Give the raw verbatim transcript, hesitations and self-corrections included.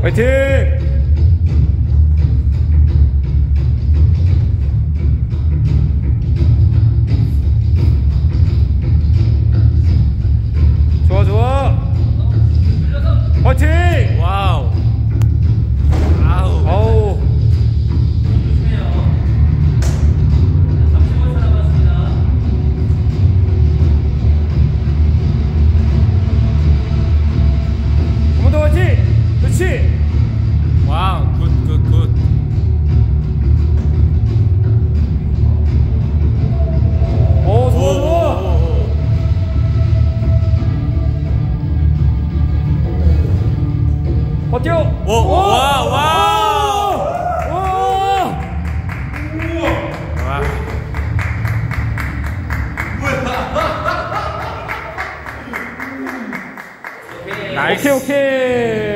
화이팅! 좋아 좋아. 화이팅! 와우. 아우. 아우. 한 번 더 화이팅! 그렇지! 와우. 굿, 굿, 굿. 오, 좋아 좋아. 버텨! 오, 와, 와! 와! 와. 나이스. 오케이, 오케이.